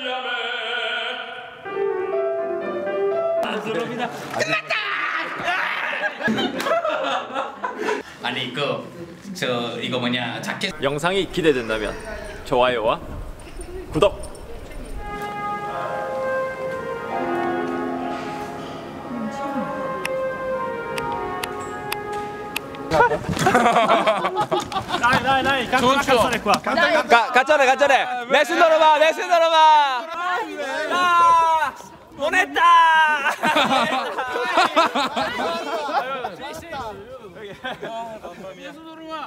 끝났다! 아니 이거 뭐냐 자켓 영상이 기대된다면 좋아요와 구독. Dai, canta una canzone qua. 가짜래. Nessuno lo va. Moneta! Sì. Nessuno lo va.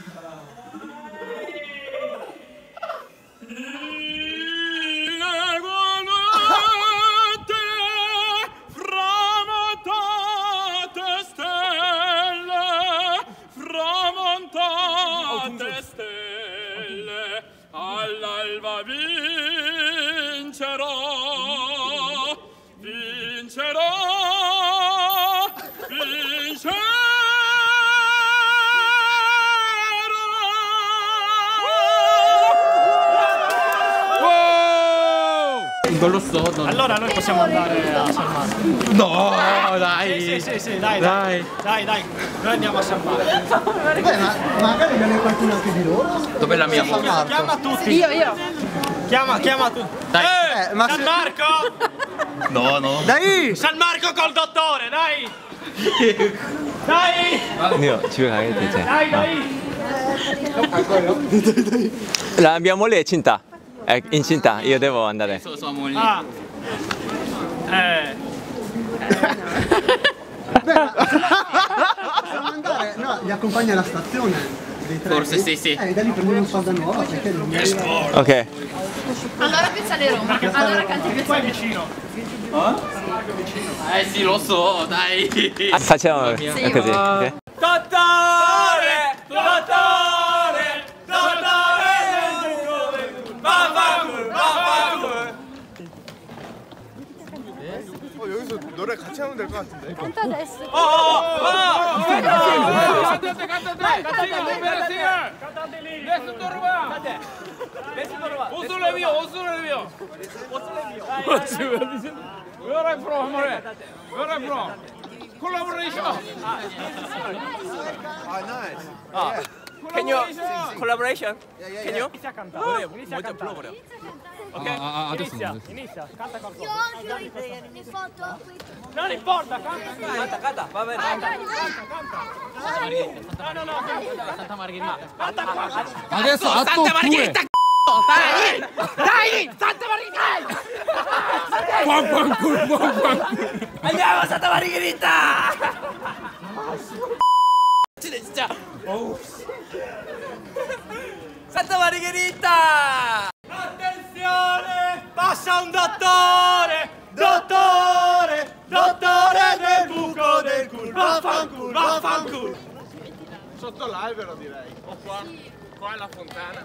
All'alba vincerò. Non lo so. Allora noi possiamo andare a San Marco. No, dai. Sì, dai. Noi andiamo a San Marco. Beh, ma magari viene qualcuno anche di loro. Dov'è la mia moto? Chiama tutti. Io. Chiama tutti. Dai. Ma San Marco! No. Dai! San Marco col dottore, dai! Dai! Io 집에 가야겠다 이제. Dai! La mia moglie è incinta. È incinta. Io devo andare. Sua moglie. Ah. Possiamo andare? No, li accompagna alla stazione. dei treni. Forse sì. Da lì prendiamo un soldo nuovo perché non mi arriva. Ok. Allora Piazza di Roma. Allora canti Piazza Qua è di vicino. Sì, lo so, dai. Facciamo Sì, così. Ok? Dottore! 여기서 노래 같이 하면 될 것 같은데. Canta adesso. Cantate lì. Nessuno ruba. Ossulo è mio. Where I'm from, amore? Where I'm from? Collaboration. Nice. Can you collaboration? Can you? Inizia a cantare. Inizia a cantare. Ok? Inizia. Canta qualcosa. Io ho anche un'idea, mi foto qui. Non importa, canta. Canta, va bene. Canta. No. Santa Margherita. Canta qua. Adesso Santa Margherita. Dai! Santa Margherita! Andiamo a Santa Margherita! 진짜. Santa Margherita! Attenzione! Passa un dottore nel buco del culo! Vaffanculo! Sotto l'albero direi. O qua. Qua è la fontana.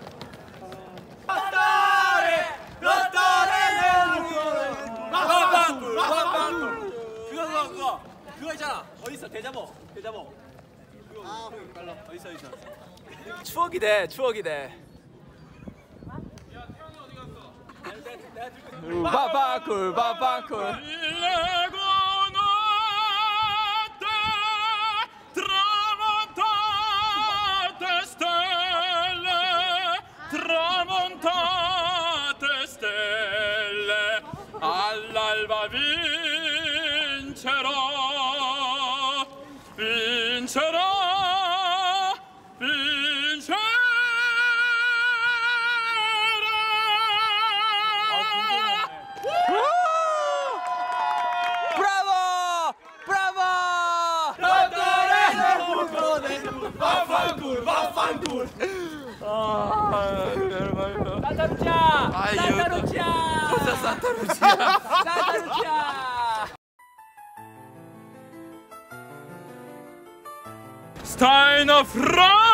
도토리 그거 있잖아. 어딨어? 대자보. 어딨어? 추억이 돼. 바방쿨. All'alba vincerò. Bravo! Vaffanculo! Santa Lucia! Cosa Santa Lucia? Steiner Frau!